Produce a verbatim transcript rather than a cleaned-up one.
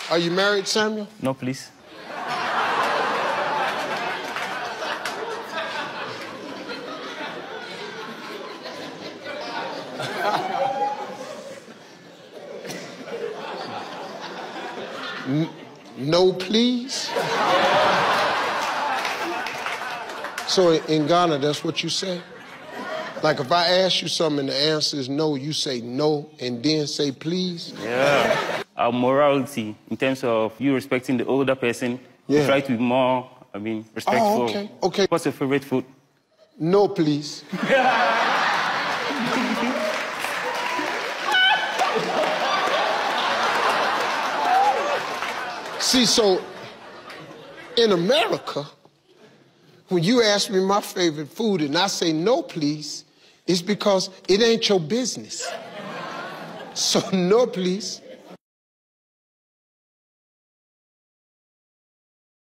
Are you married, Samuel? No, please. N no, please? So in Ghana, that's what you say? Like if I ask you something and the answer is no, you say no and then say please? Yeah. Our morality in terms of you respecting the older person, yeah. You try to be more, I mean, respectful. Oh, okay, okay. What's your favorite food? No, please. See, so in America, when you ask me my favorite food and I say no, please, it's because it ain't your business. So no, please.